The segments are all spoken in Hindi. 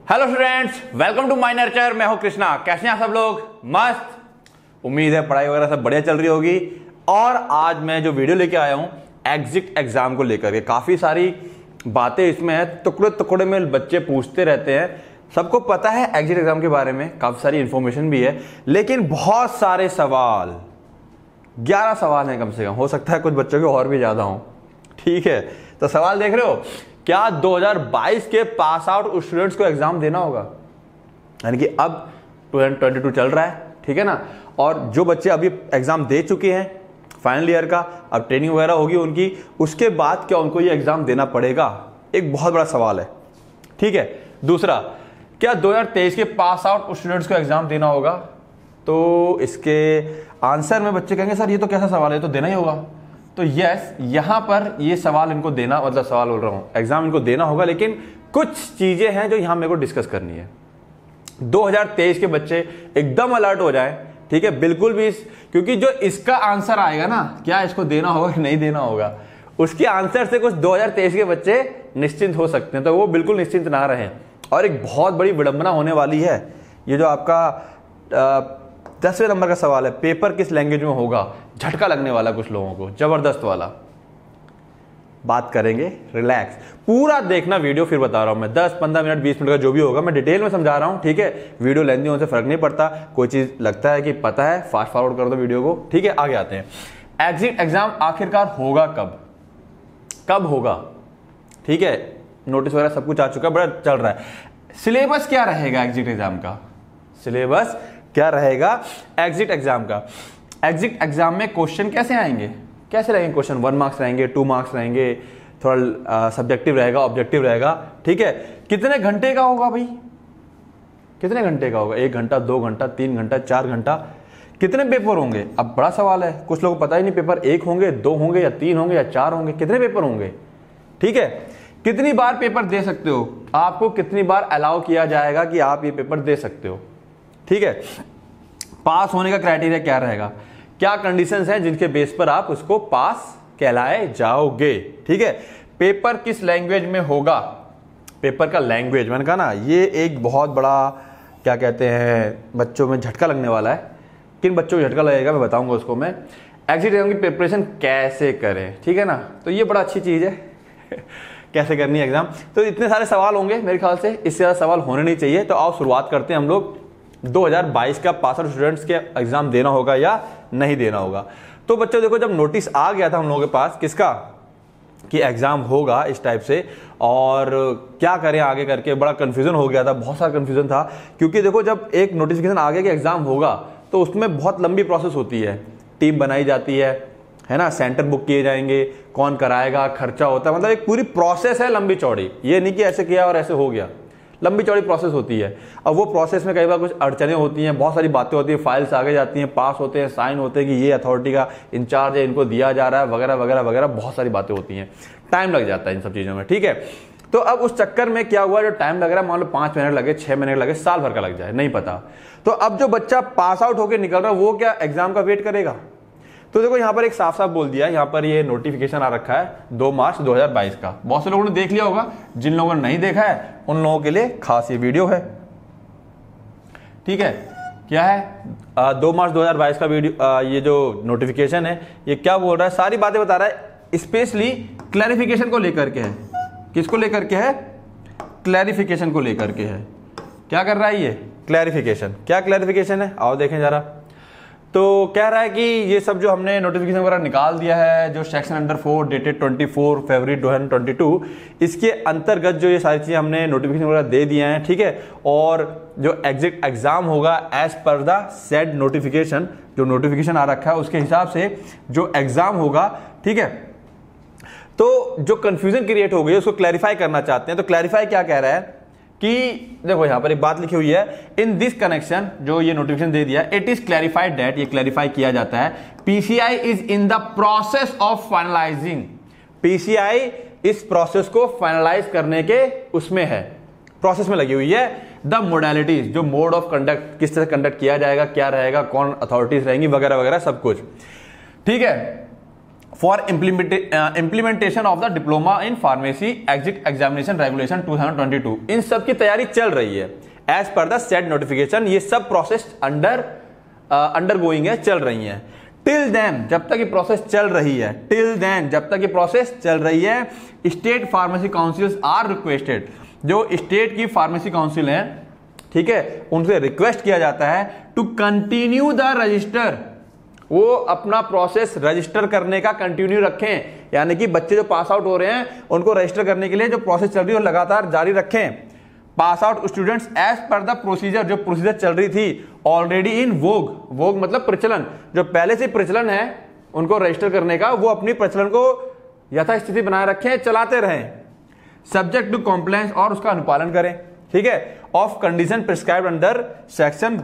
Hello students, welcome to my nurture. मैं हूं कृष्णा। कैसे हैं आप सब लोग? मस्त। उम्मीद है पढ़ाई वगैरह सब बढ़िया चल रही होगी। और आज मैं जो वीडियो लेके आया हूं एग्जिट एग्जाम को लेकर के, काफी सारी बातें इसमें है, टुकड़े टुकड़े में बच्चे पूछते रहते हैं। सबको पता है एग्जिट एग्जाम के बारे में, काफी सारी इंफॉर्मेशन भी है, लेकिन बहुत सारे सवाल, 11 सवाल हैं कम से कम, हो सकता है कुछ बच्चों के और भी ज्यादा हों। ठीक है, तो सवाल देख रहे हो क्या? 2022 के पास आउट स्टूडेंट्स को एग्जाम देना होगा, यानी कि अब 2022 चल रहा है, ठीक है ना। और जो बच्चे अभी एग्जाम दे चुके हैं फाइनल ईयर का, अब ट्रेनिंग वगैरह होगी उनकी, उसके बाद क्या उनको ये एग्जाम देना पड़ेगा? एक बहुत बड़ा सवाल है, ठीक है। दूसरा, क्या 2023 के पास आउट स्टूडेंट्स को एग्जाम देना होगा? तो इसके आंसर में बच्चे कहेंगे सर ये तो कैसा सवाल है, तो देना ही होगा। तो यस, यहां पर ये सवाल इनको देना, मतलब सवाल बोल रहा हूं, एग्जाम इनको देना होगा, लेकिन कुछ चीजें हैं जो यहां मेरे को डिस्कस करनी है। 2023 के बच्चे एकदम अलर्ट हो जाएं, ठीक है, बिल्कुल भी क्योंकि जो इसका आंसर आएगा ना, क्या इसको देना होगा कि नहीं देना होगा, उसके आंसर से कुछ 2023 के बच्चे निश्चिंत हो सकते हैं, तो वो बिल्कुल निश्चिंत ना रहें। और एक बहुत बड़ी विडंबना होने वाली है, ये जो आपका 10वें नंबर का सवाल है, पेपर किस लैंग्वेज में होगा, झटका लगने वाला कुछ लोगों को, जबरदस्त वाला। बात करेंगे, रिलैक्स, पूरा देखना वीडियो, फिर बता रहा हूं मैं, 10, 15 मिनट, 20 मिनट का जो भी होगा मैं डिटेल में समझा रहा हूं, ठीक है। वीडियो लेंदी होने से फर्क नहीं पड़ता, कोई चीज लगता है कि पता है फास्ट फॉरवर्ड कर दो वीडियो को, ठीक है। आगे आते हैं, एग्जिट एग्जाम आखिरकार होगा कब, कब होगा, ठीक है। नोटिस वगैरह सब कुछ आ चुका है, बड़ा चल रहा है। सिलेबस क्या रहेगा एग्जिट एग्जाम का? सिलेबस क्या रहेगा एग्जिट एग्जाम का? एग्जिट एग्जाम में क्वेश्चन कैसे आएंगे, कैसे रहेंगे क्वेश्चन? 1 मार्क्स रहेंगे, 2 मार्क्स रहेंगे, थोड़ा सब्जेक्टिव रहेगा, ऑब्जेक्टिव रहेगा, ठीक है। कितने घंटे का होगा भाई, कितने घंटे का होगा? 1 घंटा, 2 घंटा, 3 घंटा, 4 घंटा? कितने पेपर होंगे? अब बड़ा सवाल है, कुछ लोगों को पता ही नहीं, पेपर 1 होंगे, 2 होंगे या 3 होंगे या 4 होंगे, कितने पेपर होंगे, ठीक है। कितनी बार पेपर दे सकते हो, आपको कितनी बार अलाउ किया जाएगा कि आप ये पेपर दे सकते हो, ठीक है। पास होने का क्राइटेरिया क्या रहेगा, क्या कंडीशंस हैं जिनके बेस पर आप उसको पास कहलाए जाओगे, ठीक है। पेपर किस लैंग्वेज में होगा, पेपर का लैंग्वेज, मैंने कहा ना, ये एक बहुत बड़ा क्या कहते हैं, बच्चों में झटका लगने वाला है। किन बच्चों को झटका लगेगा मैं बताऊंगा उसको मैं। एग्जिट एग्जाम की प्रिपरेशन कैसे करें, ठीक है ना, तो ये बड़ा अच्छी चीज है कैसे करनी है एग्जाम। तो इतने सारे सवाल होंगे मेरे ख्याल से, इससे ज्यादा सवाल होने नहीं चाहिए। तो आओ शुरुआत करते हैं हम लोग, 2022 का पास आउट स्टूडेंट्स के एग्जाम देना होगा या नहीं देना होगा। तो बच्चों देखो, जब नोटिस आ गया था हम लोगों के पास, किसका, कि एग्जाम होगा इस टाइप से, और क्या करें आगे करके, बड़ा कंफ्यूजन हो गया था, बहुत सारा कंफ्यूजन था। क्योंकि देखो, जब एक नोटिफिकेशन आ गया कि एग्जाम होगा, तो उसमें बहुत लंबी प्रोसेस होती है, टीम बनाई जाती है ना, सेंटर बुक किए जाएंगे, कौन कराएगा, खर्चा होता है, मतलब एक पूरी प्रोसेस है लंबी चौड़ी। ये नहीं कि ऐसे किया और ऐसे हो गया, लंबी चौड़ी प्रोसेस होती है। अब वो प्रोसेस में कई बार कुछ अड़चने होती हैं, बहुत सारी बातें होती हैं, फाइल्स आगे जाती हैं, पास होते हैं, साइन होते हैं कि ये अथॉरिटी का इंचार्ज है, इनको दिया जा रहा है, वगैरह वगैरह वगैरह, बहुत सारी बातें होती हैं, टाइम लग जाता है इन सब चीज़ों में, ठीक है। तो अब उस चक्कर में क्या हुआ, जो टाइम लग रहा है, मान लो 5 मिनट लगे, 6 मिनट लगे, साल भर का लग जाए, नहीं पता। तो अब जो बच्चा पास आउट होकर निकल रहा है, वो क्या एग्जाम का वेट करेगा? तो देखो, यहाँ पर एक साफ साफ बोल दिया, यहाँ पर ये नोटिफिकेशन आ रखा है 2 मार्च 2022 का। बहुत से लोगों ने देख लिया होगा, जिन लोगों ने नहीं देखा है उन लोगों के लिए खास ये वीडियो है, ठीक है। क्या है 2 मार्च 2022 का वीडियो, ये जो नोटिफिकेशन है, ये क्या बोल रहा है, सारी बातें बता रहा है, स्पेशली क्लैरिफिकेशन को लेकर के है। किसको लेकर के है? क्लैरिफिकेशन को लेकर के है। क्या कर रहा है ये? क्लैरिफिकेशन। क्या क्लैरिफिकेशन है, आओ देखें जरा। तो कह रहा है कि ये सब जो हमने नोटिफिकेशन वगैरह निकाल दिया है, जो सेक्शन अंडर 4 डेटेड 24 फरवरी 2022, इसके अंतर्गत जो ये सारी चीजें हमने नोटिफिकेशन वगैरह दे दिए हैं, ठीक है। और जो एग्जिट एग्जाम होगा as per the said notification, जो नोटिफिकेशन आ रखा है उसके हिसाब से जो एग्जाम होगा, ठीक है। तो जो कंफ्यूजन क्रिएट हो गई उसको क्लैरिफाई करना चाहते हैं। तो क्लैरिफाई क्या कह रहा है कि देखो, यहां पर एक बात लिखी हुई है, इन दिस कनेक्शन, जो ये नोटिफिकेशन दे दिया, इट इज क्लैरिफाइड दैट, ये क्लैरिफाई किया जाता है, PCI is in the process of finalising, PCI इस प्रोसेस को फाइनलाइज करने के उसमें है, प्रोसेस में लगी हुई है। द मोडालिटीज, जो मोड ऑफ कंडक्ट, किस तरह कंडक्ट किया जाएगा, क्या रहेगा, कौन अथॉरिटीज रहेंगी, वगैरह वगैरह सब कुछ, ठीक है। For implementation of the diploma in pharmacy exit examination regulation 2022। इन सब की तैयारी चल रही है as per the said notification. ये सब प्रोसेस अंडर गोइंग है, चल रही है। टिल देन, जब तक ये प्रोसेस चल रही है, टिल देन जब तक ये प्रोसेस चल रही है, state pharmacy councils are requested, जो स्टेट की फार्मेसी काउंसिल है, ठीक है, उनसे रिक्वेस्ट किया जाता है टू कंटिन्यू द रजिस्टर, वो अपना प्रोसेस रजिस्टर करने का कंटिन्यू रखें। यानी कि बच्चे जो पास आउट हो रहे हैं उनको रजिस्टर करने के लिए जो प्रोसेस चल रही है वो लगातार जारी रखें। Pass out students as per the procedure, जो प्रोसीजर चल रही थी ऑलरेडी इन वोग, वोग मतलब प्रचलन, जो पहले से प्रचलन है उनको रजिस्टर करने का, वो अपनी प्रचलन को यथास्थिति बनाए रखें, चलाते रहें, सब्जेक्ट टू कॉम्प्लायंस, और उसका अनुपालन करें, ठीक है, of condition prescribed under section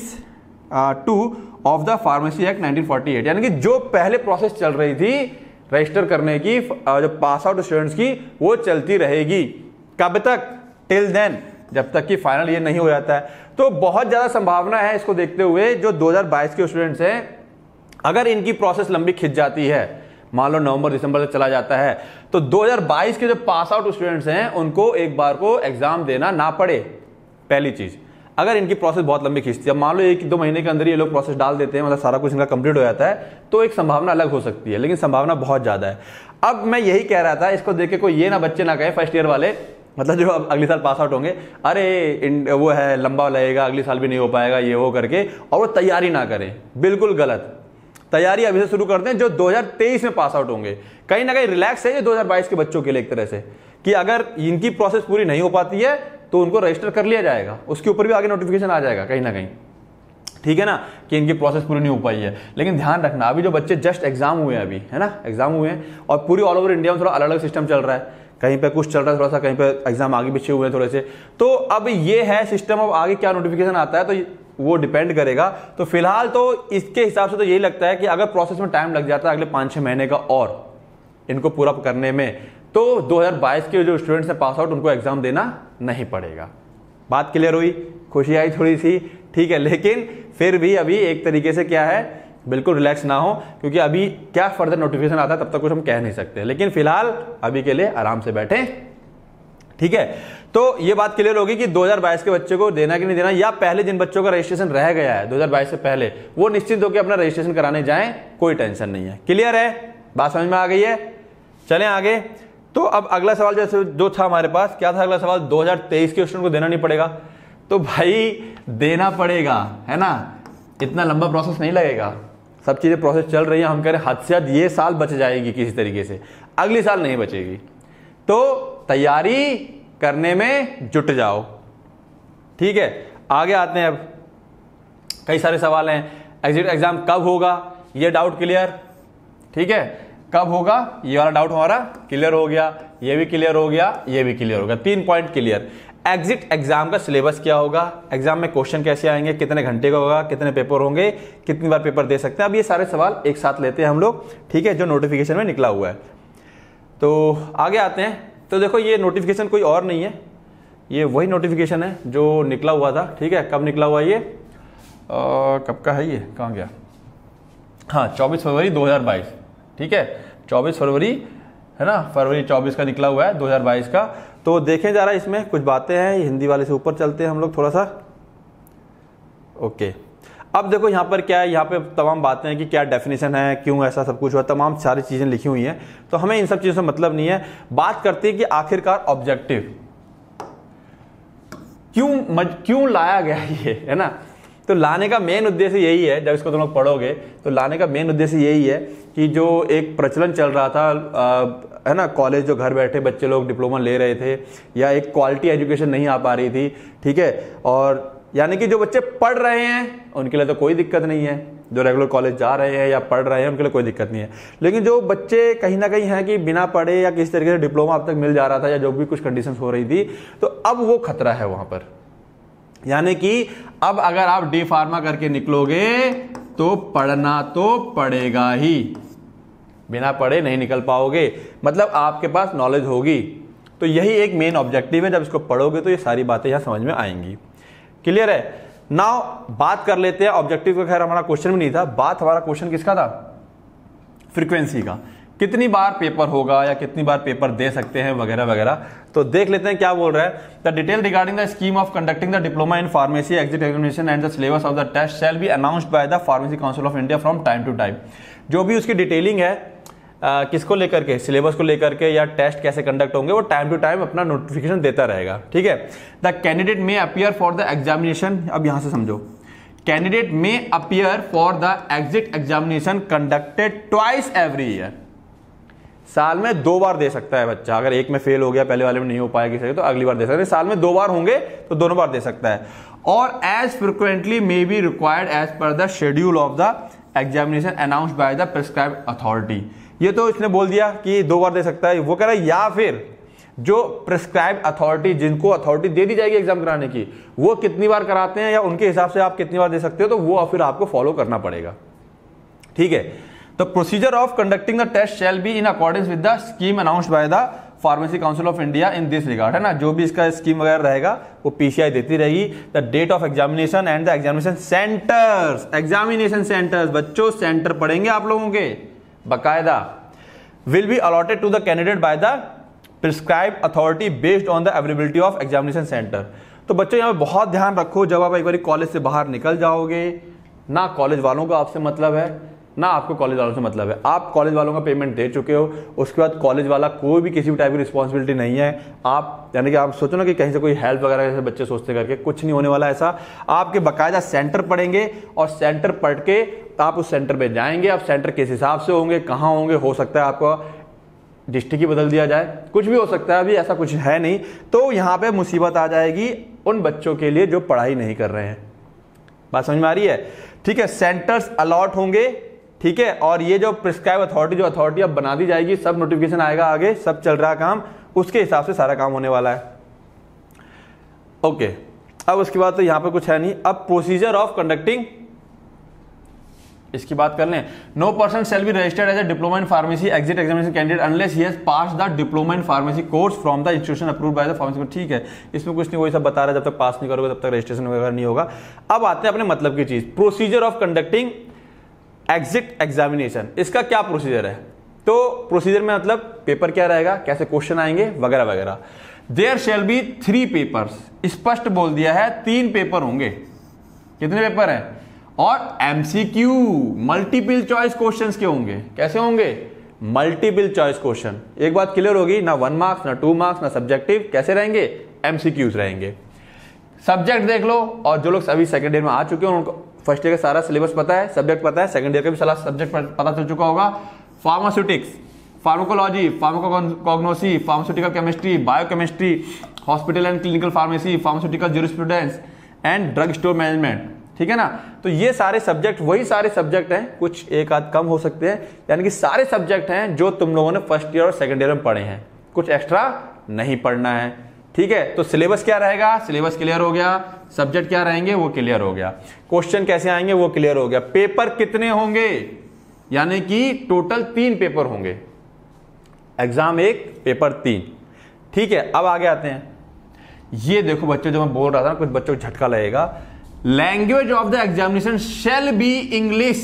32(2) of the pharmacy act 1948। यानी कि जो पहले प्रोसेस चल रही थी रजिस्टर करने की जो पास आउट स्टूडेंट्स की, वो चलती रहेगी। कब तक? टिल देन, जब तक कि फाइनल ये नहीं हो जाता है। तो बहुत ज्यादा संभावना है इसको देखते हुए, जो 2022 के स्टूडेंट्स हैं, अगर इनकी प्रोसेस लंबी खिंच जाती है, मान लो नवंबर दिसंबर तक चला जाता है, तो 2022 के जो पास आउट स्टूडेंट्स हैं उनको एक बार को एग्जाम देना ना पड़े। पहली चीज, अगर इनकी प्रोसेस बहुत लंबी खींचती है, मान लो 1-2 महीने के अंदर ये लोग प्रोसेस डाल देते हैं, मतलब सारा कुछ इनका कंप्लीट हो जाता है, तो एक संभावना अलग हो सकती है, लेकिन संभावना बहुत ज्यादा है। अब मैं यही कह रहा था, इसको देख के कोई ये ना बच्चे ना कहे फर्स्ट ईयर वाले, मतलब जो अब अगले साल पास आउट होंगे, अरे वो है लंबा लगेगा, अगले साल भी नहीं हो पाएगा, ये वो करके, और वो तैयारी ना करें। बिल्कुल गलत। तैयारी अभी से शुरू करते हैं जो 2023 में पास आउट होंगे। कहीं ना कहीं रिलैक्स है ये 2022 के बच्चों के लिए एक तरह से, कि अगर इनकी प्रोसेस पूरी नहीं हो पाती है तो उनको रजिस्टर कर लिया जाएगा, उसके ऊपर भी आगे नोटिफिकेशन आ जाएगा कहीं ना कहीं, ठीक है ना, कि इनकी प्रोसेस पूरी नहीं हो पाई है। लेकिन ध्यान रखना, अभी जो बच्चे जस्ट एग्जाम हुए हैं, अभी है ना, एग्जाम हुए हैं, और पूरी ऑल ओवर इंडिया में थोड़ा अलग अलग सिस्टम चल रहा है, कहीं पे कुछ चल रहा है थोड़ा सा, कहीं पे एग्जाम आगे पीछे हुए हैं थोड़े से, तो अब ये है सिस्टम, अब आगे क्या नोटिफिकेशन आता है तो वो डिपेंड करेगा। तो फिलहाल तो इसके हिसाब से तो यही लगता है कि अगर प्रोसेस में टाइम लग जाता है अगले 5-6 महीने का और इनको पूरा करने में, तो 2022 के जो स्टूडेंट्स हैं पास आउट, उनको एग्जाम देना नहीं पड़ेगा। बात क्लियर हुई? खुशी आई थोड़ी सी, ठीक है। लेकिन फिर भी अभी एक तरीके से क्या है, बिल्कुल रिलैक्स ना हो, क्योंकि अभी क्या फर्दर नोटिफिकेशन आता है तब तक कुछ हम कह नहीं सकते। लेकिन फिलहाल अभी के लिए आराम से बैठे, ठीक है। तो ये बात क्लियर होगी कि 2022 के बच्चे को देना कि नहीं देना, या पहले जिन बच्चों का रजिस्ट्रेशन रह गया है 2022 से पहले, वो निश्चित होकर अपना रजिस्ट्रेशन कराने जाएं, कोई टेंशन नहीं है। क्लियर है? बात समझ में आ गई है? चलें आगे। तो अब अगला सवाल जैसे जो था हमारे पास, क्या था अगला सवाल? 2023 के स्टूडेंट को देना नहीं पड़ेगा। तो भाई देना पड़ेगा, है ना, इतना लंबा प्रोसेस नहीं लगेगा, सब चीजें प्रोसेस चल रही है। हम कह रहे हद से हद ये साल बच जाएगी किसी तरीके से, अगली साल नहीं बचेगी। तो तैयारी करने में जुट जाओ, ठीक है। आगे आते हैं, अब कई सारे सवाल हैं। एग्जिट एग्जाम कब होगा, ये डाउट क्लियर, ठीक है। कब होगा ये वाला डाउट हमारा क्लियर हो गया, ये भी क्लियर हो गया, ये भी क्लियर हो गया, 3 पॉइंट क्लियर। एग्जिट एग्जाम का सिलेबस क्या होगा, एग्जाम में क्वेश्चन कैसे आएंगे, कितने घंटे का होगा, कितने पेपर होंगे, कितनी बार पेपर दे सकते हैं, अब ये सारे सवाल एक साथ लेते हैं हम लोग, ठीक है, जो नोटिफिकेशन में निकला हुआ है। तो आगे आते हैं। तो देखो ये नोटिफिकेशन कोई और नहीं है, ये वही नोटिफिकेशन है जो निकला हुआ था, ठीक है। कब निकला हुआ ये, कब का है ये, कहाँ गया, हाँ 24 फरवरी 2022, ठीक है, 24 फरवरी है ना, फरवरी 24 का निकला हुआ है 2022 का। तो देखें जरा, इसमें कुछ बातें हैं, हिंदी वाले से ऊपर चलते हैं हम लोग थोड़ा सा, ओके। अब देखो यहाँ पर क्या है, यहाँ पे तमाम बातें हैं कि क्या डेफिनेशन है, क्यों ऐसा सब कुछ हुआ, तमाम सारी चीजें लिखी हुई हैं। तो हमें इन सब चीजों से मतलब नहीं है, बात करते हैं कि आखिरकार ऑब्जेक्टिव क्यों लाया गया ये, है ना। तो लाने का मेन उद्देश्य यही है, जब इसको तुम लोग पढ़ोगे तो लाने का मेन उद्देश्य यही है कि जो एक प्रचलन चल रहा था, है ना, कॉलेज जो घर बैठे बच्चे लोग डिप्लोमा ले रहे थे, या एक क्वालिटी एजुकेशन नहीं आ पा रही थी, ठीक है, और यानी कि जो बच्चे पढ़ रहे हैं उनके लिए तो कोई दिक्कत नहीं है, जो रेगुलर कॉलेज जा रहे हैं या पढ़ रहे हैं उनके लिए कोई दिक्कत नहीं है। लेकिन जो बच्चे कहीं ना कहीं हैं कि बिना पढ़े या किसी तरीके से डिप्लोमा अब तक मिल जा रहा था, या जो भी कुछ कंडीशंस हो रही थी, तो अब वो खतरा है वहां पर। यानी कि अब अगर आप डी फार्मा करके निकलोगे तो पढ़ना तो पड़ेगा ही, बिना पढ़े नहीं निकल पाओगे, मतलब आपके पास नॉलेज होगी। तो यही एक मेन ऑब्जेक्टिव है, जब इसको पढ़ोगे तो ये सारी बातें यहां समझ में आएंगी। क्लियर है? नाउ बात कर लेते हैं ऑब्जेक्टिव का। खैर हमारा क्वेश्चन भी नहीं था, बात हमारा क्वेश्चन किसका था, फ्रीक्वेंसी का, कितनी बार पेपर होगा या कितनी बार पेपर दे सकते हैं वगैरह वगैरह। तो देख लेते हैं क्या बोल रहा है। The detail regarding the scheme of conducting the diploma in pharmacy exit examination and the syllabus of the test shall be announced by the pharmacy council of India from time to time. जो भी उसकी डिटेलिंग है किसको लेकर के, सिलेबस को लेकर के या टेस्ट कैसे कंडक्ट होंगे, वो टाइम टू टाइम अपना नोटिफिकेशन देता रहेगा। ठीक है। The candidate may appear for the examination, अब यहां से समझो, candidate may appear for the exit examination conducted twice every year. साल में 2 बार दे सकता है बच्चा। अगर एक में फेल हो गया, पहले वाले में नहीं हो पाया किसी तो अगली बार दे सकता है। साल में 2 बार होंगे तो दोनों बार दे सकता है। और as frequently may be required as per the schedule of the examination announced by the prescribed authority. ये तो इसने बोल दिया कि 2 बार दे सकता है, वो कह रहा है या फिर जो प्रिस्क्राइब अथॉरिटी, जिनको अथॉरिटी दे दी जाएगी एग्जाम कराने की, वो कितनी बार कराते हैं या उनके हिसाब से आप कितनी बार दे सकते हो, तो वो फिर आपको फॉलो करना पड़ेगा। ठीक है। तो procedure of conducting the test shall be in accordance with the scheme announced by the pharmacy council of India in this regard, है ना। जो भी इसका स्कीम वगैरह रहेगा वो पीसीआई देती रहेगी। The date of examination and the examination centres, examination centres, बच्चों सेंटर पड़ेंगे आप लोगों के बकायदा, will be allotted to the candidate by the prescribed authority based on the availability of examination center। तो बच्चों यहाँ पे बहुत ध्यान रखो, जब आप एक बार कॉलेज से बाहर निकल जाओगे, ना कॉलेज वालों का आपसे मतलब है ना आपको कॉलेज वालों से मतलब है। आप कॉलेज वालों का पेमेंट दे चुके हो, उसके बाद कॉलेज वाला कोई भी किसी भी टाइप की रिस्पॉन्सिबिलिटी नहीं है। आप यानी कि आप सोचो ना कि कहीं से कोई हेल्प वगैरह जैसे बच्चे सोचते करके, कुछ नहीं होने वाला ऐसा। आपके बाकायदा सेंटर पड़ेंगे और सेंटर पढ़ के आप उस सेंटर पे जाएंगे। आप सेंटर किस हिसाब से होंगे, कहाँ होंगे, हो सकता है आपको डिस्ट्रिक्ट ही बदल दिया जाए, कुछ भी हो सकता है, अभी ऐसा कुछ है नहीं। तो यहाँ पे मुसीबत आ जाएगी उन बच्चों के लिए जो पढ़ाई नहीं कर रहे हैं। बात समझ में आ रही है? ठीक है। सेंटर्स अलॉट होंगे, ठीक है। और ये जो प्रिस्क्राइब अथॉरिटी, जो अथॉरिटी अब बना दी जाएगी, सब नोटिफिकेशन आएगा, आगे सब चल रहा काम, उसके हिसाब से सारा काम होने वाला है। ओके। अब उसके बाद तो यहां पे कुछ है नहीं। अब प्रोसीजर ऑफ कंडक्टिंग, इसकी बात कर लें। No person shall be registered as a diploma in pharmacy exit examination candidate unless he has pass the diploma in pharmacy course from the institution approved by the pharmacy. ठीक है, इसमें कुछ नहीं, वही सब बता रहा है, जब तक पास नहीं करोगे तब तक रजिस्ट्रेशन वगैरह नहीं होगा। अब आते हैं अपने मतलब की चीज, procedure of conducting exit examination. इसका क्या प्रोसीजर है? तो प्रोसीजर में मतलब पेपर क्या रहेगा, कैसे क्वेश्चन आएंगे वगैरह वगैरह। देयर शैल बी 3 पेपर्स, स्पष्ट बोल दिया है 3 पेपर होंगे। कितने पेपर हैं? और एमसीक्यू, मल्टीपल चॉइस क्वेश्चंस के होंगे। कैसे होंगे? Multiple choice question. एक बात क्लियर होगी, ना 1 मार्क्स ना 2 मार्क्स ना सब्जेक्टिव, कैसे रहेंगे? एमसीक्यूज रहेंगे। सब्जेक्ट देख लो, और जो लोग अभी सेकंड ईयर में आ चुके हैं उनको फर्स्ट ईयर का सारा सिलेबस पता है, सब्जेक्ट पता है, सेकंड ईयर का भी सारा सब्जेक्ट पता चल चुका होगा। Pharmaceutics, pharmacology, pharmacognosy, pharmaceutical chemistry, biochemistry, hospital and clinical pharmacy, pharmaceutical jurisprudence and drug store management. ठीक है ना। तो ये सारे सब्जेक्ट वही सारे सब्जेक्ट हैं, कुछ एक आध कम हो सकते हैं, यानी कि सारे सब्जेक्ट हैं जो तुम लोगों ने फर्स्ट ईयर और सेकंड ईयर में पढ़े हैं, कुछ एक्स्ट्रा नहीं पढ़ना है। ठीक है। तो सिलेबस क्या रहेगा? सिलेबस क्लियर हो गया। सब्जेक्ट क्या रहेंगे? वो क्लियर हो गया। क्वेश्चन कैसे आएंगे? वो क्लियर हो गया। पेपर कितने होंगे? यानी कि टोटल 3 पेपर होंगे। Exam 1, paper 3। ठीक है। अब आगे आते हैं। ये देखो बच्चों, जो मैं बोल रहा था, कुछ बच्चों को झटका लगेगा। Language of the examination shall be English.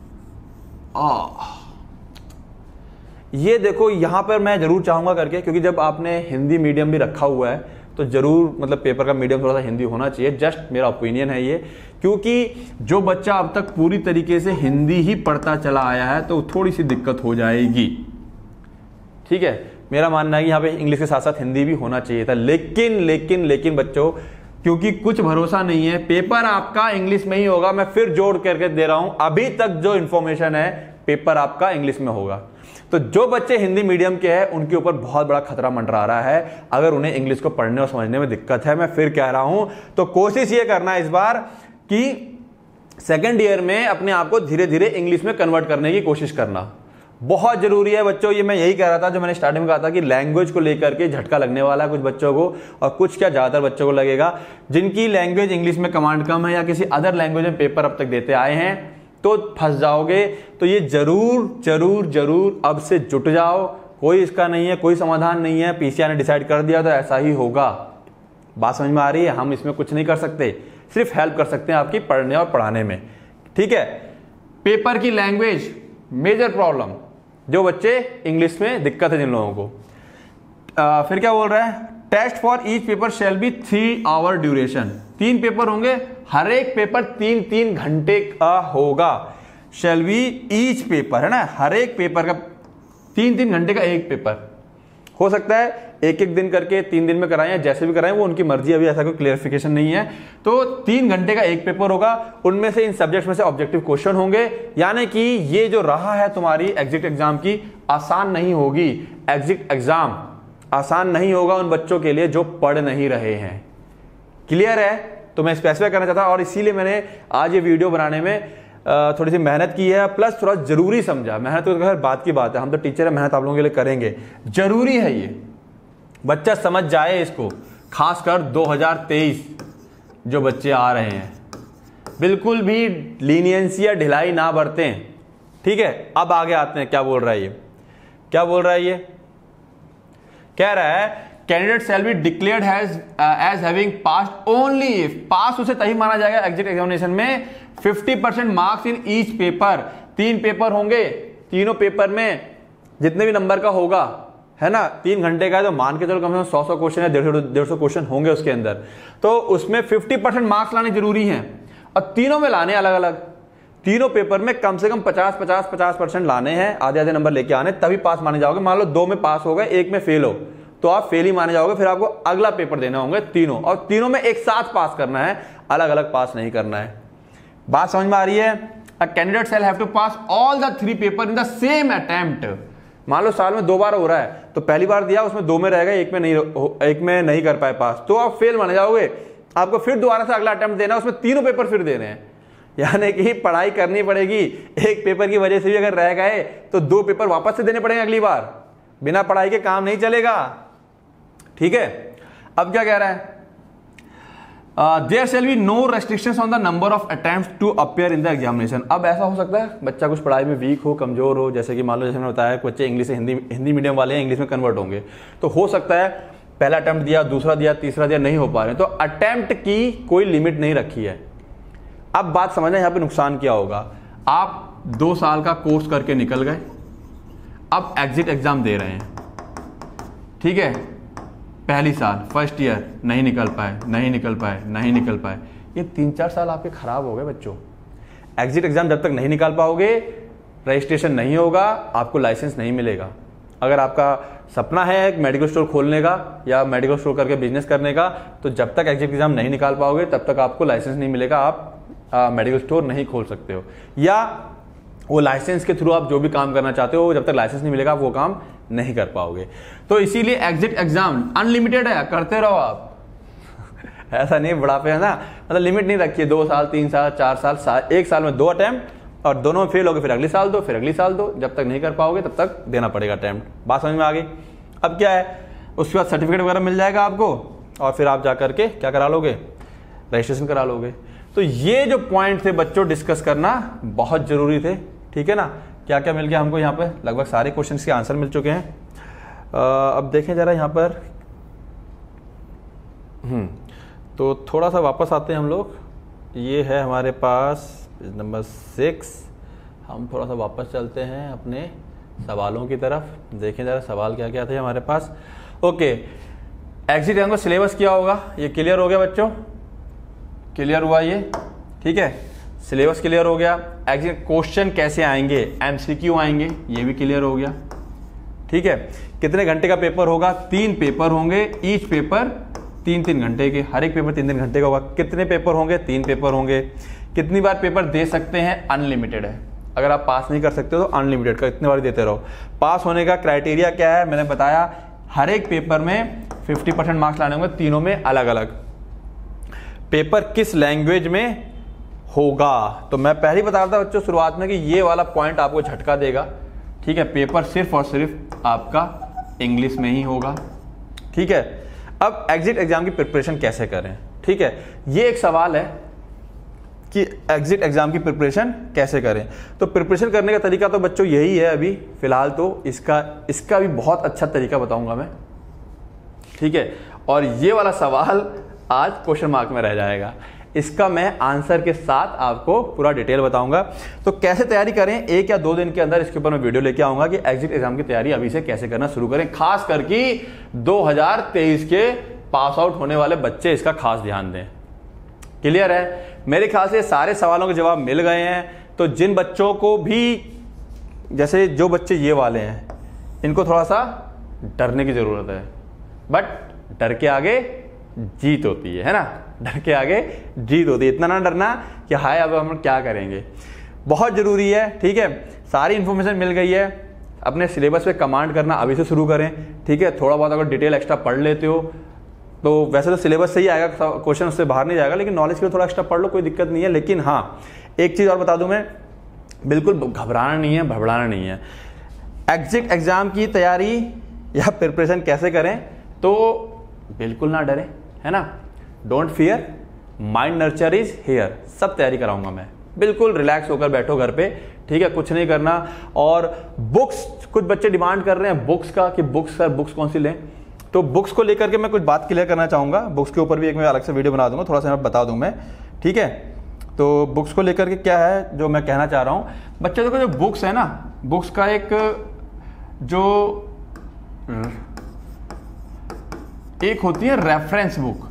ये देखो, यहां पर मैं जरूर चाहूंगा करके, क्योंकि जब आपने हिंदी मीडियम भी रखा हुआ है तो जरूर मतलब पेपर का मीडियम थोड़ा सा हिंदी होना चाहिए। जस्ट मेरा ओपिनियन है ये, क्योंकि जो बच्चा अब तक पूरी तरीके से हिंदी ही पढ़ता चला आया है तो थोड़ी सी दिक्कत हो जाएगी। ठीक है। मेरा मानना है कि यहाँ पे इंग्लिश के साथ साथ हिंदी भी होना चाहिए था, लेकिन बच्चों, क्योंकि कुछ भरोसा नहीं है, पेपर आपका इंग्लिश में ही होगा। मैं फिर जोड़ करके दे रहा हूं, अभी तक जो इंफॉर्मेशन है, पेपर आपका इंग्लिश में होगा। तो जो बच्चे हिंदी मीडियम के हैं उनके ऊपर बहुत बड़ा खतरा मंडरा रहा है, अगर उन्हें इंग्लिश को पढ़ने और समझने में दिक्कत है। मैं फिर कह रहा हूं, तो कोशिश ये करना है इस बार कि सेकेंड ईयर में अपने आप को धीरे धीरे इंग्लिश में कन्वर्ट करने की कोशिश करना बहुत जरूरी है बच्चों। ये मैं यही कह रहा था, जो मैंने स्टार्टिंग में कहा था कि लैंग्वेज को लेकर के झटका लगने वाला है कुछ बच्चों को, और कुछ क्या ज्यादातर बच्चों को लगेगा जिनकी लैंग्वेज इंग्लिश में कमांड कम है या किसी अदर लैंग्वेज में पेपर अब तक देते आए हैं, तो फंस जाओगे। तो ये जरूर अब से जुट जाओ। कोई इसका नहीं है, कोई समाधान नहीं है। पीसीआई ने डिसाइड कर दिया तो ऐसा ही होगा। बात समझ में आ रही है? हम इसमें कुछ नहीं कर सकते, सिर्फ हेल्प कर सकते हैं आपकी पढ़ने और पढ़ाने में। ठीक है। पेपर की लैंग्वेज मेजर प्रॉब्लम, जो बच्चे इंग्लिश में दिक्कत है जिन लोगों को। फिर क्या बोल रहा है, test for each paper shall be 3 hour duration. 3 paper होंगे, हर एक पेपर 3-3 घंटे का होगा। शेल बी ईच पेपर है ना, हर एक पेपर का 3-3 घंटे का एक पेपर हो सकता है। एक एक दिन करके 3 दिन में कराएं या जैसे भी कराएं वो उनकी मर्जी, अभी ऐसा कोई क्लियरिफिकेशन नहीं है। तो 3 घंटे का एक पेपर होगा, उनमें से इन सब्जेक्ट्स में से ऑब्जेक्टिव क्वेश्चन होंगे। यानी कि ये जो रहा है तुम्हारी एग्जिट एग्जाम की, आसान नहीं होगी। एग्जिट एग्जाम आसान नहीं होगा उन बच्चों के लिए जो पढ़ नहीं रहे हैं। क्लियर है? तो मैं स्पेसिफाई करना चाहता और इसीलिए मैंने आज ये वीडियो बनाने में थोड़ी सी मेहनत की है, प्लस थोड़ा जरूरी समझा। मेहनत तो खैर बात की बात है, हम तो टीचर है, मेहनत आप लोगों के लिए करेंगे, जरूरी है ये बच्चा समझ जाए इसको। खासकर 2023 जो बच्चे आ रहे हैं, बिल्कुल भी लीनियंसी या ढिलाई ना बरतें। ठीक है, अब आगे आते हैं। क्या बोल रहा है ये, क्या बोल रहा है ये, कह रहा है candidate shall be declared as having passed only if, pass उसे तभी माना जाएगा एग्जिट एग्जामिनेशन में 50% marks in each paper. 3 paper होंगे, तीनों पेपर में जितने भी नंबर का होगा, है ना, 3 घंटे का है तो मान के चलो कम से कम 100 क्वेश्चन या 150 क्वेश्चन होंगे उसके अंदर। तो उसमें 50% मार्क्स लाने जरूरी हैं और तीनों में लाने अलग अलग। तीनों पेपर में कम से कम 50% लाने हैं, आधे आधे नंबर लेके आने, तभी पास माने जाओगे। मान लो 2 में पास हो गए, 1 में फेल हो तो आप फेल ही माने जाओगे। फिर आपको अगला पेपर देना होंगे तीनों, और तीनों में एक साथ पास करना है, अलग अलग पास नहीं करना है। बात समझ में आ रही है? A candidate shall have to pass all the 3 paper in the same attempt. मान लो साल में 2 बार हो रहा है, तो पहली बार दिया उसमें 2 में रह गए, एक में नहीं कर पाए पास, तो आप फेल माने जाओगे। आपको फिर दोबारा से अगला अटेम्प्ट देना, उसमें तीनों पेपर फिर देने हैं। यानी कि पढ़ाई करनी पड़ेगी। एक पेपर की वजह से भी अगर रह गए तो 2 पेपर वापस से देने पड़ेंगे अगली बार। बिना पढ़ाई के काम नहीं चलेगा। ठीक है, अब क्या कह रहा है, there shall be no restrictions on the number of attempts to appear in the examination. अब ऐसा हो सकता है बच्चा कुछ पढ़ाई में वीक हो, कमजोर हो, जैसे कि मान लो जैसे मैंने बताया बच्चे इंग्लिश से हिंदी मीडियम वाले हैं, इंग्लिश में कन्वर्ट होंगे, तो हो सकता है पहला अटेम्प्ट दिया, दूसरा दिया, तीसरा दिया, नहीं हो पा रहे, तो अटेम्प्ट की कोई लिमिट नहीं रखी है। अब बात समझना यहाँ पे नुकसान क्या होगा। आप 2 साल का कोर्स करके निकल गए, अब एग्जिट एग्जाम दे रहे हैं, ठीक है, पहली साल फर्स्ट ईयर नहीं निकल पाए, ये 3-4 साल आपके खराब हो गए बच्चों। एग्जिट एग्जाम जब तक नहीं निकाल पाओगे, रजिस्ट्रेशन नहीं होगा, आपको लाइसेंस नहीं मिलेगा। अगर आपका सपना है एक मेडिकल स्टोर खोलने का या मेडिकल स्टोर करके बिजनेस करने का, तो जब तक एग्जिट एग्जाम नहीं निकाल पाओगे तब तक आपको लाइसेंस नहीं मिलेगा, आप मेडिकल स्टोर नहीं खोल सकते हो। या वो लाइसेंस के थ्रू आप जो भी काम करना चाहते हो, जब तक लाइसेंस नहीं मिलेगा आप वो काम नहीं कर पाओगे। तो इसीलिए एग्जिट एग्जाम अनलिमिटेड है, करते रहो आप। ऐसा नहीं बुढ़ापे है ना, मतलब लिमिट नहीं रखी है, 2 साल 3 साल 4 साल, 1 साल में 2 अटेम्प्ट और दोनों में फेल हो गए, फिर अगले साल दो, फिर अगली साल दो। जब तक नहीं कर पाओगे तब तक देना पड़ेगा अटेम्प्ट। बात समझ में आ गई? अब क्या है, उसके बाद सर्टिफिकेट वगैरह मिल जाएगा आपको और फिर आप जा करके क्या करा लोगे, रजिस्ट्रेशन करा लोगे। तो ये जो पॉइंट थे बच्चों डिस्कस करना बहुत जरूरी थे। ठीक है ना, क्या क्या मिल गया हमको यहाँ पे, लगभग सारे क्वेश्चंस के आंसर मिल चुके हैं। अब देखें जरा यहाँ पर, तो थोड़ा सा वापस आते हैं हम लोग। ये है हमारे पास नंबर 6। हम थोड़ा सा वापस चलते हैं अपने सवालों की तरफ, देखें जरा सवाल क्या क्या थे हमारे पास। ओके, एग्जिट एग्जाम का सिलेबस क्या होगा, ये क्लियर हो गया बच्चों, क्लियर हुआ ये, ठीक है, सिलेबस क्लियर हो गया। एग्जिट क्वेश्चन कैसे आएंगे, एमसीक्यू आएंगे, ये भी क्लियर हो गया। ठीक है, कितने घंटे का पेपर होगा, 3 पेपर होंगे, ईच पेपर 3-3 घंटे के, हर एक पेपर 3-3 घंटे का होगा। कितने पेपर होंगे, 3 पेपर होंगे। कितनी बार पेपर दे सकते हैं, अनलिमिटेड है। अगर आप पास नहीं कर सकते हो तो अनलिमिटेड का इतने बार देते रहो। पास होने का क्राइटेरिया क्या है, मैंने बताया, हर एक पेपर में 50% मार्क्स लाने होंगे, तीनों में अलग अलग। पेपर किस लैंग्वेज में होगा, तो मैं पहले ही बता रहा था बच्चों शुरुआत में कि ये वाला पॉइंट आपको झटका देगा। ठीक है, पेपर सिर्फ और सिर्फ आपका इंग्लिश में ही होगा। ठीक है, अब एग्जिट एग्जाम की प्रिपरेशन कैसे करें। ठीक है, ये एक सवाल है कि एग्जिट एग्जाम की प्रिपरेशन कैसे करें। तो प्रिपरेशन करने का तरीका तो बच्चों यही है अभी फिलहाल, तो इसका भी बहुत अच्छा तरीका बताऊंगा मैं। ठीक है, और ये वाला सवाल आज क्वेश्चन मार्क में रह जाएगा। इसका मैं आंसर के साथ आपको पूरा डिटेल बताऊंगा। तो कैसे तैयारी करें, 1 या 2 दिन के अंदर इसके ऊपर मैं वीडियो लेके आऊंगा कि एग्जिट एग्जाम की तैयारी अभी से कैसे करना शुरू करें, खास करके 2023 के पास आउट होने वाले बच्चे इसका खास ध्यान दें। क्लियर है? मेरे ख्याल से सारे सवालों के जवाब मिल गए हैं। तो जिन बच्चों को भी, जैसे जो बच्चे ये वाले हैं, इनको थोड़ा सा डरने की जरूरत है, बट डर के आगे जीत होती है ना? डर के आगे जीत होती है। इतना ना डरना कि हाय अब हम क्या करेंगे। बहुत जरूरी है, ठीक है? सारी इंफॉर्मेशन मिल गई है। अपने सिलेबस पे कमांड करना अभी से शुरू करें, ठीक है? थोड़ा बहुत अगर डिटेल एक्स्ट्रा पढ़ लेते हो तो वैसे तो सिलेबस से ही आएगा, क्वेश्चन उससे बाहर नहीं जाएगा, लेकिन नॉलेज के लिए थोड़ा एक्स्ट्रा पढ़ लो, कोई दिक्कत नहीं है। लेकिन हाँ, एक चीज़ और बता दूं मैं, बिल्कुल घबराना नहीं है, भड़बड़ाना नहीं है। एग्जिट एग्जाम की तैयारी या प्रिपरेशन कैसे करें, तो बिल्कुल ना डरें, है ना? Don't fear, mind nurture is here. सब तैयारी कराऊंगा मैं, बिल्कुल रिलैक्स होकर बैठो घर पे, ठीक है? कुछ नहीं करना। और बुक्स, कुछ बच्चे डिमांड कर रहे हैं बुक्स का कि बुक्स सर बुक्स कौन सी लें, तो बुक्स को लेकर के मैं कुछ बात क्लियर करना चाहूँगा। बुक्स के ऊपर भी एक मैं अलग से वीडियो बना दूंगा, थोड़ा सा मैं बता दूँ मैं, ठीक है? तो बुक्स को लेकर के क्या है जो मैं कहना चाह रहा हूँ, बच्चों को जो बुक्स है ना, बुक्स का एक होती है रेफरेंस बुक,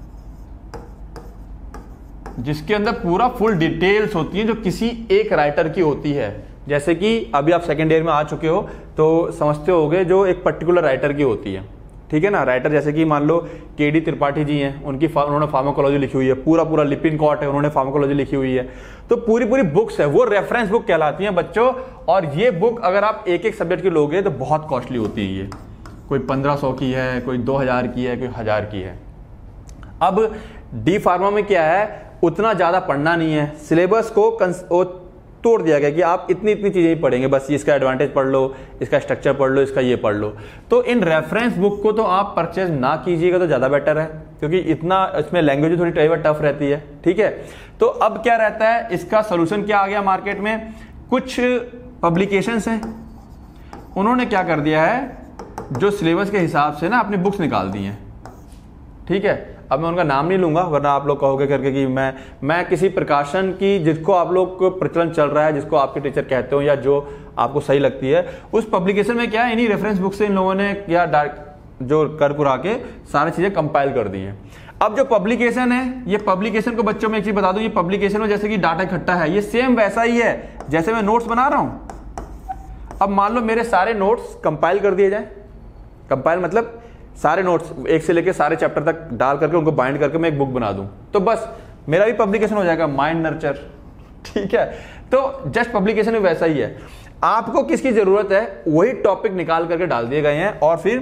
जिसके अंदर पूरा फुल डिटेल्स होती है जो किसी एक राइटर की होती है। जैसे कि अभी आप सेकेंड ईयर में आ चुके हो तो समझते होगे जो एक पर्टिकुलर राइटर की होती है, ठीक है ना? राइटर जैसे कि मान लो केडी त्रिपाठी जी हैं, उन्होंने फार्माकोलॉजी लिखी हुई है, पूरा लिपिन कॉट है, उन्होंने फार्माकोलॉजी लिखी हुई है। तो पूरी बुक्स है वो रेफरेंस बुक कहलाती हैं बच्चों। और ये बुक अगर आप एक सब्जेक्ट की लोगे तो बहुत कॉस्टली होती है। ये कोई 1500 की है, कोई 2000 की है, कोई 1000 की है। अब डी फार्मा में क्या है, उतना ज्यादा पढ़ना नहीं है, सिलेबस को तोड़ दिया गया कि आप इतनी चीजें ही पढ़ेंगे, बस इसका एडवांटेज पढ़ लो, इसका स्ट्रक्चर पढ़ लो, इसका ये पढ़ लो। तो इन रेफरेंस बुक को तो आप परचेज ना कीजिएगा तो ज्यादा बेटर है, क्योंकि इतना इसमें लैंग्वेज थोड़ी टफ रहती है, ठीक है? तो अब क्या रहता है, इसका सोल्यूशन क्या आ गया मार्केट में, कुछ पब्लिकेशंस हैं, उन्होंने क्या कर दिया है, जो सिलेबस के हिसाब से ना अपनी बुक्स निकाल दी हैं, ठीक है? अब मैं उनका नाम नहीं लूंगा, वरना आप लोग कहोगे करके कि मैं किसी प्रकाशन की, जिसको आप लोग को प्रचलन चल रहा है, जिसको आपके टीचर कहते हो या जो आपको सही लगती है, उस पब्लिकेशन में क्या है, इन्हीं रेफरेंस बुक से इन लोगों ने या जो कर कुरा के सारी चीजें कंपाइल कर दी हैं। अब जो पब्लिकेशन है, ये पब्लिकेशन को बच्चों में एक चीज बता दूं, ये पब्लिकेशन में जैसे कि डाटा इकट्ठा है, ये सेम वैसा ही है जैसे मैं नोट्स बना रहा हूं। अब मान लो मेरे सारे नोट्स कंपाइल कर दिए जाए, कंपाइल मतलब सारे नोट्स एक से लेके सारे चैप्टर तक डाल करके उनको बाइंड करके मैं एक बुक बना दूं, तो बस मेरा भी पब्लिकेशन हो जाएगा, माइंड नर्चर, ठीक है? तो जस्ट पब्लिकेशन भी वैसा ही है। आपको किसकी जरूरत है, वही टॉपिक निकाल करके डाल दिए गए हैं, और फिर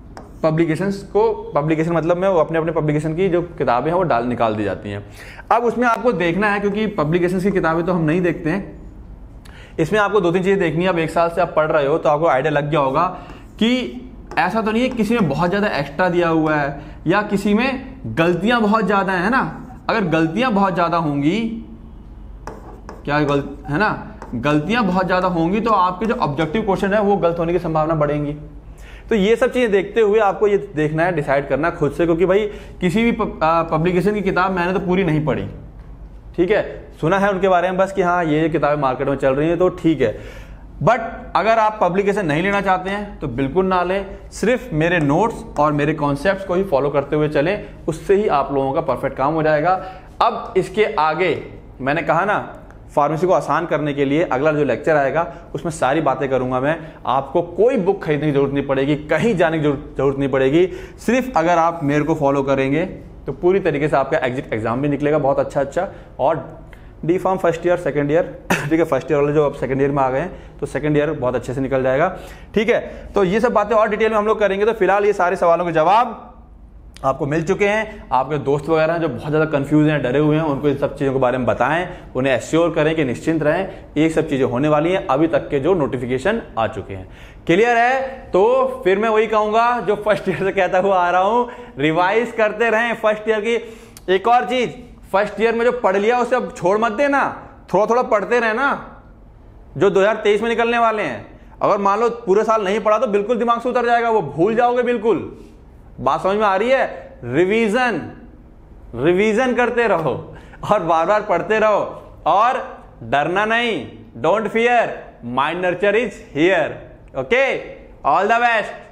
पब्लिकेशन मतलब में वो अपने पब्लिकेशन की जो किताबें हैं वो निकाल दी जाती हैं। अब उसमें आपको देखना है, क्योंकि पब्लिकेशन की किताबें तो हम नहीं देखते हैं, इसमें आपको 2-3 चीजें देखनी है। अब 1 साल से आप पढ़ रहे हो तो आपको आइडिया लग गया होगा कि ऐसा तो नहीं है किसी में बहुत ज्यादा एक्स्ट्रा दिया हुआ है या किसी में गलतियां बहुत ज्यादा है ना? अगर गलतियां बहुत ज्यादा होंगी, है ना, गलतियां बहुत ज्यादा होंगी तो आपके जो ऑब्जेक्टिव क्वेश्चन है वो गलत होने की संभावना बढ़ेगी। तो ये सब चीजें देखते हुए आपको ये देखना है, डिसाइड करना खुद से, क्योंकि भाई किसी भी पब्लिकेशन की किताब मैंने तो पूरी नहीं पढ़ी, ठीक है? सुना है उनके बारे में बस कि हाँ ये किताबें मार्केट में चल रही है तो ठीक है, बट अगर आप पब्लिकेशन नहीं लेना चाहते हैं तो बिल्कुल ना लें। सिर्फ मेरे नोट्स और मेरे कॉन्सेप्ट्स को ही फॉलो करते हुए चलें, उससे ही आप लोगों का परफेक्ट काम हो जाएगा। अब इसके आगे मैंने कहा ना, फार्मेसी को आसान करने के लिए अगला जो लेक्चर आएगा उसमें सारी बातें करूंगा मैं। आपको कोई बुक खरीदने की जरूरत नहीं पड़ेगी, कहीं जाने की जरूरत नहीं पड़ेगी। सिर्फ अगर आप मेरे को फॉलो करेंगे तो पूरी तरीके से आपका एग्जिट एग्जाम भी निकलेगा बहुत अच्छा, और D pharm first year second year, ठीक है, फर्स्ट ईयर वाले जो अब सेकंड ईयर में आ गए हैं तो सेकंड ईयर बहुत अच्छे से निकल जाएगा, ठीक है? तो ये सब बातें और डिटेल में हम लोग करेंगे। तो फिलहाल ये सारे सवालों के जवाब आपको मिल चुके हैं। आपके दोस्त वगैरह जो बहुत ज़्यादा कंफ्यूज हैं, डरे हुए हैं, उनको इन सब चीज़ों के बारे में बताएं, उन्हें एश्योर करें कि निश्चिंत रहें, ये सब चीज़ें होने वाली हैं। अभी तक के जो नोटिफिकेशन आ चुके हैं, क्लियर है? तो फिर मैं वही कहूँगा जो फर्स्ट ईयर से कहता हुआ आ रहा हूँ, रिवाइज करते रहें फर्स्ट ईयर की। एक और चीज़, फर्स्ट ईयर में जो पढ़ लिया उसे अब छोड़ मत देना, थोड़ा पढ़ते रहना, जो 2023 में निकलने वाले हैं। अगर मान लो पूरे साल नहीं पढ़ा तो बिल्कुल दिमाग से उतर जाएगा, वो भूल जाओगे बिल्कुल। बात समझ में आ रही है? रिवीजन करते रहो। और बार बार पढ़ते रहो और डरना नहीं, don't fear, mind nurture is here. Okay, all the best.